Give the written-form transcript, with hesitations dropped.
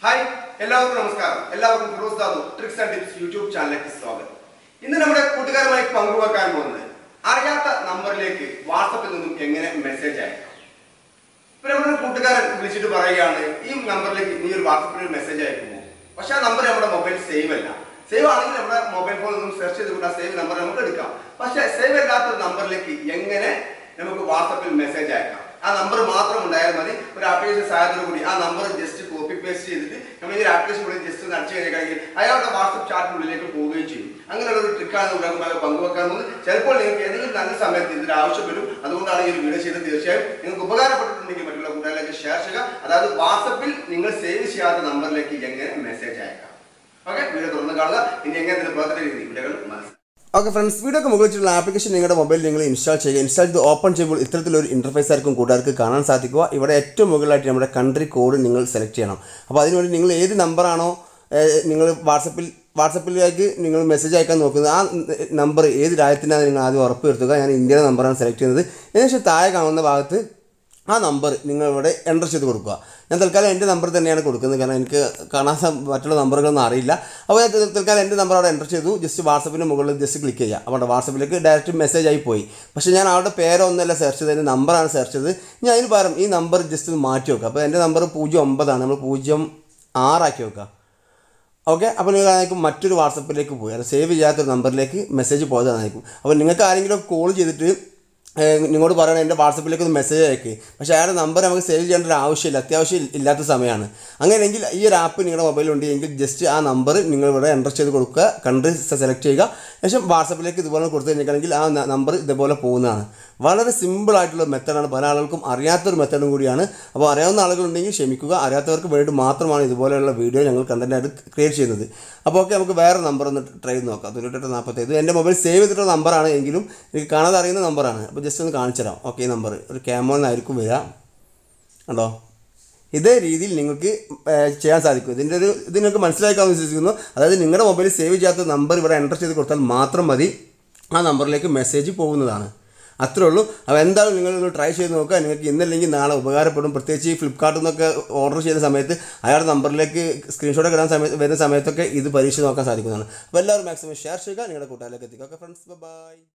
Hi എല്ലാവർക്കും നമസ്കാരം. എല്ലാവർക്കും Firoz Dadu tricks and tips YouTube ചാനലിലേക്ക് സ്വാഗതം. ഇന്ന് നമ്മുടെ കൂട്ടുകാരുമായി പങ്കുവെക്കാൻ പോകുന്നത് അറിയാത്ത നമ്പറിലേക്ക് വാട്സപ്പിൽ നിന്നും എങ്ങനെ മെസ്സേജ് അയക്കാം. ഇപ്പൊ നമ്മുടെ കൂട്ടുകാരൻ വിളിച്ചിട്ട് പറയുകയാണ്, ഈ നമ്പറിലേക്ക് നീ ഒരു വാട്സപ്പിൽ മെസ്സേജ് അയക്കുമോ? പക്ഷെ ആ നമ്പർ നമ്മുടെ മൊബൈൽ സേവ് അല്ല. സേവ് ആണെങ്കിൽ നമ്മുടെ മൊബൈൽ ഫോണിൽ നിന്നും സെർച്ച് ചെയ്തുകൊണ്ട് ആ സേവ് നമ്പർ നമുക്ക് എടുക്കാം. പക്ഷെ സേവ് അല്ലാത്ത നമ്പറിലേക്ക് എങ്ങനെ നമുക്ക് വാട്സപ്പിൽ മെസ്സേജ് അയക്കാം? ആ നമ്പർ മാത്രം ഉണ്ടായാൽ മതി. ഒരു ആപ്ലിക്കേഷൻ സഹായത്തോടു കൂടി ആ നമ്പർ ജസ്റ്റ് കോപ്പി പേസ്റ്റ് ചെയ്തിട്ട് നമ്മൾ ഈ ആപ്ലിക്കേഷൻ കൂടി ജസ്റ്റ് ഒന്ന് അടിച്ചു കഴിഞ്ഞാൽ അയാളുടെ വാട്സപ്പ് ചാറ്റിനുള്ളിലേക്ക് പോവുകയും ചെയ്യും. അങ്ങനെയുള്ള ഒരു ട്രിക്കാണ് നമുക്ക് പങ്കുവെക്കാൻ പോകുന്നത്. ചിലപ്പോൾ നിങ്ങൾക്ക് ഏതെങ്കിലും നല്ല സമയത്ത് ഇതിന്റെ ആവശ്യം വരും. അതുകൊണ്ടാണ് ഈ ഒരു വീഡിയോ ചെയ്തത്. തീർച്ചയായും നിങ്ങൾക്ക് ഉപകാരപ്പെട്ടിട്ടുണ്ടെങ്കിൽ മറ്റുള്ള കൂട്ടുകാരിലേക്ക് ഷെയർ ചെയ്യുക. അതായത് വാട്സപ്പിൽ നിങ്ങൾ സേവ് ചെയ്യാത്ത നമ്പറിലേക്ക് എങ്ങനെ മെസ്സേജ് അയക്കാം. ഓക്കെ, വീഡിയോ തുറന്ന് കാണുക. ഇനി എങ്ങനെ പ്രവർത്തന രീതി വീഡിയോകൾ മനസ്സിലാക്കാം. ഓക്കെ ഫ്രണ്ട്സ്, വീഡിയോക്ക് മുകളിലുള്ള ആപ്ലിക്കേഷൻ നിങ്ങളുടെ മൊബൈലിൽ നിങ്ങൾ ഇൻസ്റ്റാൾ ചെയ്യുക. ഇൻസ്റ്റാൾ ചെയ്ത് ഓപ്പൺ ചെയ്യുമ്പോൾ ഇത്തരത്തിലൊരു ഇൻ്റർഫേസ് ആയിരിക്കും കൂട്ടുകാർക്ക് കാണാൻ സാധിക്കുക. ഇവിടെ ഏറ്റവും മുകളിലായിട്ട് നമ്മുടെ കൺട്രി കോഡ് നിങ്ങൾ സെലക്ട് ചെയ്യണം. അപ്പോൾ അതിനുവേണ്ടി നിങ്ങൾ ഏത് നമ്പറാണോ നിങ്ങൾ വാട്സപ്പിലേക്ക് നിങ്ങൾ മെസ്സേജ് അയക്കാൻ നോക്കുന്നത്, ആ നമ്പർ ഏത് രാജ്യത്തിനാണ് നിങ്ങൾ ആദ്യം ഉറപ്പ് വരുത്തുക. ഞാൻ ഇന്ത്യയുടെ നമ്പറാണ് സെലക്ട് ചെയ്യുന്നത്. അതിനുശേഷം താഴെ കാണുന്ന ഭാഗത്ത് ആ നമ്പർ നിങ്ങളിവിടെ എൻ്റർ ചെയ്ത് കൊടുക്കുക. ഞാൻ തൽക്കാലം എൻ്റെ നമ്പർ തന്നെയാണ് കൊടുക്കുന്നത്, കാരണം എനിക്ക് കാണാത്ത മറ്റുള്ള നമ്പറുകളൊന്നും അറിയില്ല. അപ്പോൾ ഞാൻ തൽക്കാലം എൻ്റെ നമ്പർ അവിടെ എൻ്റർ ചെയ്തു. ജസ്റ്റ് വാട്സപ്പിൻ്റെ മുകളിൽ ജസ്റ്റ് ക്ലിക്ക് ചെയ്യുക. അപ്പോൾ വാട്സപ്പിലേക്ക് ഡയറക്റ്റ് മെസ്സേജ് ആയി പോയി. പക്ഷേ ഞാൻ അവിടെ പേരോ ഒന്നുമല്ല സെർച്ച് ചെയ്തത്, എൻ്റെ നമ്പറാണ് സെർച്ച് ചെയ്തത്. ഞാൻ അതിന് പകരം ഈ നമ്പർ ജസ്റ്റ് ഒന്ന് മാറ്റി വെക്കുക. അപ്പോൾ എൻ്റെ നമ്പർ 09 നമ്മൾ 06 ആക്കി വെക്കുക. ഓക്കെ, അപ്പോൾ നിങ്ങൾ മറ്റൊരു വാട്സപ്പിലേക്ക് പോയി, അത് സേവ് ചെയ്യാത്തൊരു നമ്പറിലേക്ക് മെസ്സേജ് പോയതായിരിക്കും. അപ്പോൾ നിങ്ങൾക്ക് ആരെങ്കിലും കോൾ ചെയ്തിട്ട് നിങ്ങളോട് പറയണം എൻ്റെ വാട്സപ്പിലേക്ക് ഒന്ന് മെസ്സേജ് അയക്കുക. പക്ഷേ അയാളുടെ നമ്പർ നമുക്ക് സേവ് ചെയ്യേണ്ട ഒരു ആവശ്യമില്ല, അത്യാവശ്യം ഇല്ലാത്ത സമയമാണ്. അങ്ങനെയെങ്കിൽ ഈ ഒരു ആപ്പ് നിങ്ങളുടെ മൊബൈലുണ്ട് എങ്കിൽ ജസ്റ്റ് ആ നമ്പർ നിങ്ങളിവിടെ എൻ്റർ ചെയ്ത് കൊടുക്കുക, കൺട്രി സെലക്ട് ചെയ്യുക. ശേഷം വാട്സപ്പിലേക്ക് ഇതുപോലെ കൊടുത്തു കഴിഞ്ഞിട്ടുണ്ടെങ്കിൽ ആ നമ്പർ ഇതുപോലെ പോകുന്നതാണ്. വളരെ സിമ്പിളായിട്ടുള്ള മെത്തേഡാണ്, പല ആളുകൾക്കും അറിയാത്തൊരു മെത്തേഡും കൂടിയാണ്. അപ്പോൾ അറിയാവുന്ന ആളുകളുണ്ടെങ്കിൽ ക്ഷമിക്കുക, അറിയാത്തവർക്ക് വേണ്ടി മാത്രമാണ് ഇതുപോലെയുള്ള വീഡിയോ ഞങ്ങൾ കണ്ടൻറ്റായിട്ട് ക്രിയേറ്റ് ചെയ്യുന്നത്. അപ്പോൾ ഓക്കെ, നമുക്ക് വേറെ നമ്പർ ഒന്ന് ട്രൈ ചെയ്ത് നോക്കാം. 9845 എൻ്റെ മൊബൈൽ സേവ് ചെയ്തിട്ടുള്ള നമ്പറാണ് എങ്കിലും എനിക്ക് കാണാതെ അറിയുന്ന നമ്പറാണ്. അപ്പോൾ ജസ്റ്റ് ഒന്ന് കാണിച്ചു തരാം. ഓക്കെ, ഈ നമ്പർ ഒരു ക്യാമോന്നായിരിക്കും വരിക. കണ്ടോ, ഇതേ രീതിയിൽ നിങ്ങൾക്ക് ചെയ്യാൻ സാധിക്കും. ഇത് നിങ്ങൾക്ക് മനസ്സിലാക്കാമെന്ന് വിശ്വസിക്കുന്നു. അതായത് നിങ്ങളുടെ മൊബൈലിൽ സേവ് ചെയ്യാത്ത നമ്പർ ഇവിടെ എൻ്റർ ചെയ്ത് കൊടുത്താൽ മാത്രം മതി, ആ നമ്പറിലേക്ക് മെസ്സേജ് പോകുന്നതാണ്. അത്രേ ഉള്ളൂ. അപ്പോൾ എന്തായാലും നിങ്ങൾ ട്രൈ ചെയ്ത് നോക്കുക. നിങ്ങൾക്ക് ഇന്നല്ലെങ്കിൽ നാളെ ഉപകാരപ്പെടും. പ്രത്യേകിച്ച് ഈ ഫ്ലിപ്കാർട്ടിൽ നിന്നൊക്കെ ഓർഡർ ചെയ്യുന്ന സമയത്ത് അയാളുടെ നമ്പറിലേക്ക് സ്ക്രീൻഷോട്ട് ഇടാൻ വരുന്ന സമയത്തൊക്കെ ഇത് പരീക്ഷിച്ച് നോക്കാൻ സാധിക്കുന്നതാണ്. അപ്പോൾ എല്ലാവരും മാക്സിമം ഷെയർ ചെയ്യുക, നിങ്ങളുടെ കൂട്ടുകാരിലേക്ക് എത്തിക്കുക. Okay friends, by.